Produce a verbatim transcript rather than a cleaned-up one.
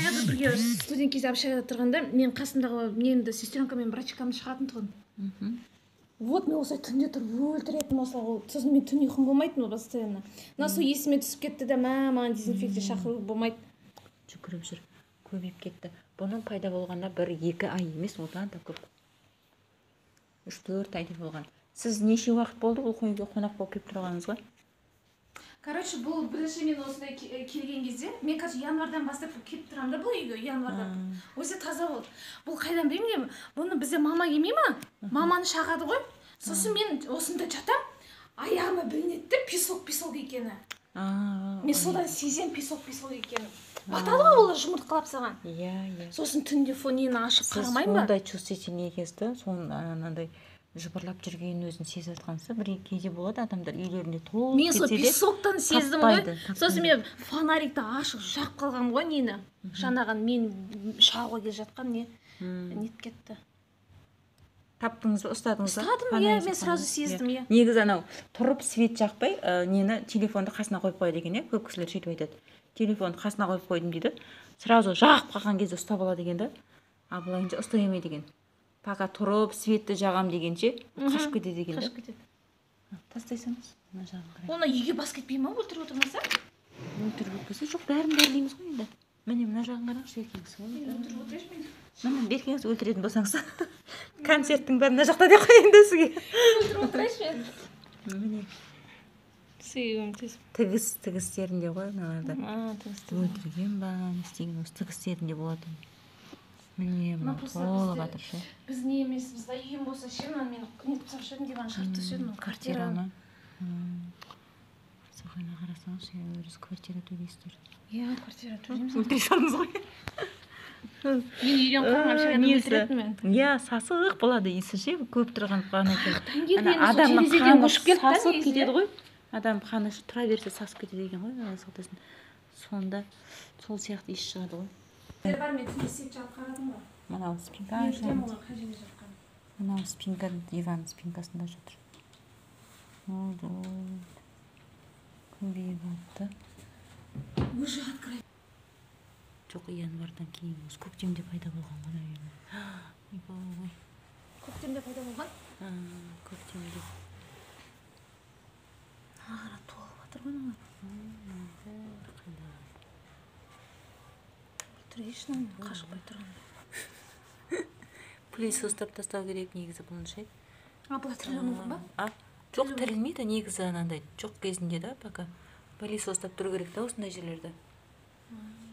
баяғыда бірге студент кезде общагада тұрғанда мен қасымдағы немді сестренкамен брачкамды шығатын тұғын. Вот мен осылай түнде тұрып өлтіретін осылай, сосын мен түн ұйқым болмайтын постоянно. Мына сол есіме түсіп кетті де, мә маған дезинфекция шақыру болмайды. Жүгіріп жүр, көбейіп кетті. Бұның пайда болғанда бір екі ай емес, одан да көп. Үш төрт айда болған. Сіз неше уақыт болды бұл үйге қонақ болып келіп тұрғаныңызға? Короче, бұл бірінші мен осындай келген кезде, мен қазір январдан бастап келіп тұрамын да бұл үйге, январдан. Өзі таза болды. Бұл қайдан білмеймін, бұны бізде мама емей ма? Маманы шағады ғой. Сосын мен осында жатам, аяғыма білінеді песок-песок екені. Мен содан сезем песок-песок екені. Батады ғой олар жұмыртқалап саған. Иә, иә. Сосын түнде фонini ашып қарамайын ба? Сіз сондай чувствительный екенсіз, соның анандай жыбырлап жүргенін өзін сезіп жатқансыз, бір кейде болады адамдар үйлерінде толып кетсе де. Мен сол песоктан сездім ғой. Сосын мен фонарикті ашып жағып қалғам ғой нені. Жаңаған мен шағуға келе жатқан не нет кетті. Таптыңыз ба, ұстадыңыз ба? Ұстадым, иә, мен сразу сездім, иә. Негізі анау тұрып свет жақпай, нені телефонды қасына қойып қояды екен, иә, көп кісілер сөйтіп айтады. Телефонды қасына қойып қойдым дейді. Сразу жағып қалған кезде ұстап алады екен да. А былайынша ұстай алмайды екен. Пока тұрып светті жағам дегенше қашып кетеді екен да. Қашып кетеді. Тастайсаңыз, мына жағын қарай. Оны үйге бас кетпей ма, өлтіріп отырмаса? Өлтіріп өтпесе, жоқ, бәрін бәрлейміз ғой енді. Міне мына жағын қараңызшы, еркеңіз. Өлтіріп отырайыншы мен. Міне беркеңіз өлтіретін болсаңыз. Концерттің бәрі мына жақта деп қояйын да сізге. Өлтіріп отырайыншы мен. Міне. Сүйгім тез. Тігіс, тігістерінде ғой мыналарда. А, тігістерінде. Өлтірген ба, не істеген осы тігістерінде болады. Міне мына толып жатыр ше. Біз не емеспіз да, үйім болса ше, мен нетіп салшы едім, диван шығарып тастаушы едім. Квартираны. Сақайна қарасаңыз, өзі квартира төлейсіздер. Иә, квартира төлейміз. Өлтіре салыңыз ғой. Мен үйден қалған шығарып өлтіретін мен. Иә, сасық болады иісі ше, көп тұрған қаны екен. Адамның қаны сасып кетеді ғой. Адам қаны тұра берсе сасып кетеді екен ғой. Сонда сол сияқты иіс шығады ғой. Бар мен есеп жағып қарадым ба? Мынау спинка. Мынау спинка, диван спинкасында жатыр. Көбейіп алыпты. Уже открой. Жоқ, январдан кейін осы көктемде пайда болған ғой, наверное. Көктемде пайда болған? Көктемде. Ағара толып жатыр ғой мына. Өлтірейші мені, қашып қой тұрғанда. Пылесостап тастау керек негізі бұның ше. А, бұла тілі мүмкін ба? Жоқ, тірілмейді негізі анандай жоқ кезінде да, пока пылесостап тұру керек та осындай жерлерді.